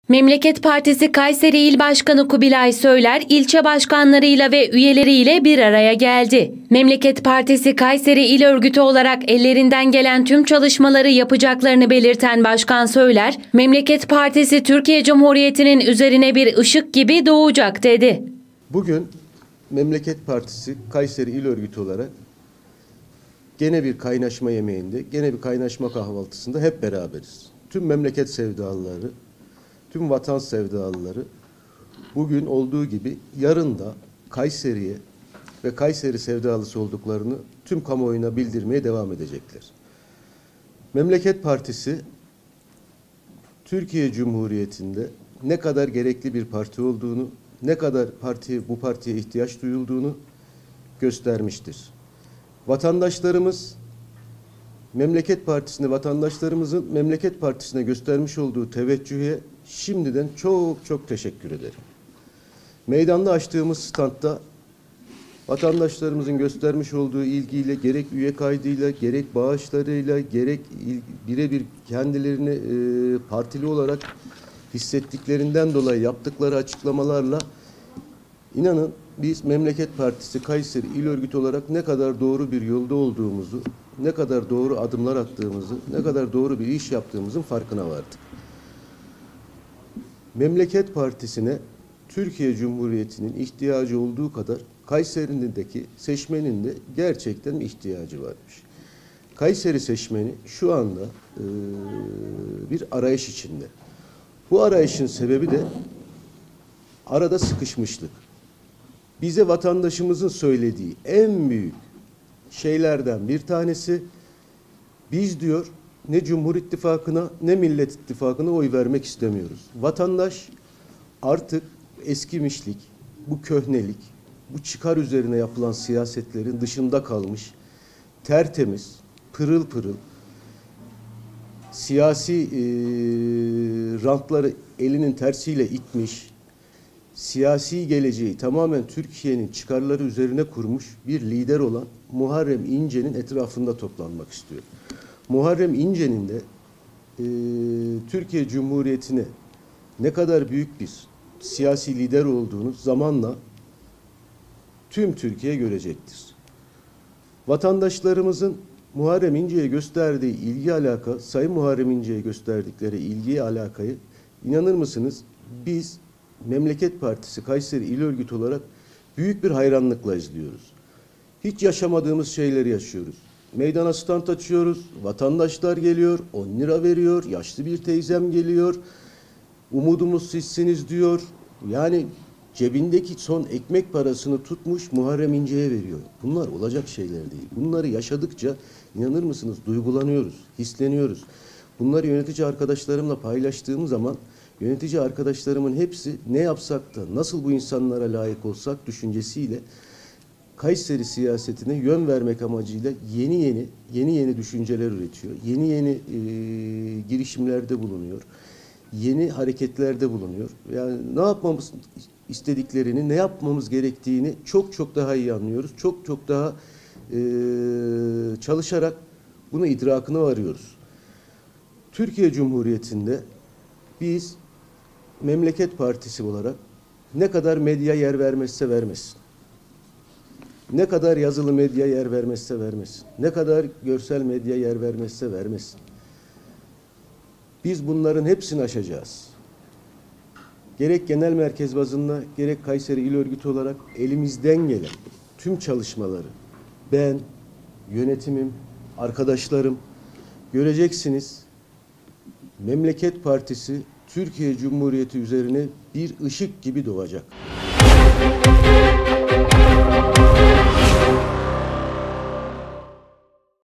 Memleket Partisi Kayseri İl Başkanı Kubilay Söyler, ilçe başkanlarıyla ve üyeleriyle bir araya geldi. Memleket Partisi Kayseri İl Örgütü olarak ellerinden gelen tüm çalışmaları yapacaklarını belirten Başkan Söyler, Memleket Partisi Türkiye Cumhuriyeti'nin üzerine bir ışık gibi doğacak dedi. Bugün Memleket Partisi Kayseri İl Örgütü olarak gene bir kaynaşma yemeğinde, gene bir kaynaşma kahvaltısında hep beraberiz. Tüm memleket sevdalıları, tüm vatan sevdalıları bugün olduğu gibi yarın da Kayseri'ye ve Kayseri sevdalısı olduklarını tüm kamuoyuna bildirmeye devam edecekler. Memleket Partisi Türkiye Cumhuriyeti'nde ne kadar gerekli bir parti olduğunu, ne kadar bu partiye ihtiyaç duyulduğunu göstermiştir. Vatandaşlarımız vatandaşlarımızın Memleket Partisi'ne göstermiş olduğu teveccühe şimdiden çok teşekkür ederim. Meydanda açtığımız standta vatandaşlarımızın göstermiş olduğu ilgiyle, gerek üye kaydıyla, gerek bağışlarıyla, gerek birebir kendilerini partili olarak hissettiklerinden dolayı yaptıkları açıklamalarla inanın biz Memleket Partisi Kayseri İl Örgütü olarak ne kadar doğru bir yolda olduğumuzu, ne kadar doğru adımlar attığımızı, ne kadar doğru bir iş yaptığımızın farkına vardık. Memleket Partisi'ne Türkiye Cumhuriyeti'nin ihtiyacı olduğu kadar Kayseri'ndeki seçmenin de gerçekten ihtiyacı varmış. Kayseri seçmeni şu anda bir arayış içinde. Bu arayışın sebebi de arada sıkışmışlık. Bize vatandaşımızın söylediği en büyük şeylerden bir tanesi, biz diyor ne Cumhur İttifakı'na ne Millet İttifakı'na oy vermek istemiyoruz. Vatandaş artık eskimişlik, bu köhnelik, bu çıkar üzerine yapılan siyasetlerin dışında kalmış, tertemiz, pırıl pırıl, siyasi rantları elinin tersiyle itmiş, siyasi geleceği tamamen Türkiye'nin çıkarları üzerine kurmuş bir lider olan Muharrem İnce'nin etrafında toplanmak istiyor. Muharrem İnce'nin de Türkiye Cumhuriyeti'ne ne kadar büyük bir siyasi lider olduğunu zamanla tüm Türkiye görecektir. Vatandaşlarımızın Muharrem İnce'ye gösterdiği ilgi alaka, Sayın Muharrem İnce'ye gösterdikleri ilgi alakayı inanır mısınız biz Memleket Partisi Kayseri İl Örgütü olarak büyük bir hayranlıkla izliyoruz. Hiç yaşamadığımız şeyleri yaşıyoruz. Meydana stand açıyoruz, vatandaşlar geliyor, 10 lira veriyor, yaşlı bir teyzem geliyor, umudumuz sizsiniz diyor. Yani cebindeki son ekmek parasını tutmuş Muharrem İnce'ye veriyor. Bunlar olacak şeyler değil. Bunları yaşadıkça inanır mısınız duygulanıyoruz, hisleniyoruz. Bunları yönetici arkadaşlarımla paylaştığım zaman yönetici arkadaşlarımın hepsi ne yapsak da nasıl bu insanlara layık olsak düşüncesiyle Kayseri siyasetine yön vermek amacıyla yeni düşünceler üretiyor. Yeni girişimlerde bulunuyor. Yeni hareketlerde bulunuyor. Yani ne yapmamız istediklerini, ne yapmamız gerektiğini çok daha iyi anlıyoruz. Çok daha çalışarak bunu idrakına varıyoruz. Türkiye Cumhuriyeti'nde biz Memleket Partisi olarak ne kadar medya yer vermezse vermesin, ne kadar yazılı medya yer vermezse vermesin, ne kadar görsel medya yer vermezse vermesin, biz bunların hepsini aşacağız. Gerek genel merkez bazında, gerek Kayseri İl Örgütü olarak elimizden gelen tüm çalışmaları ben, yönetimim, arkadaşlarım göreceksiniz. Memleket Partisi Türkiye Cumhuriyeti üzerine bir ışık gibi doğacak.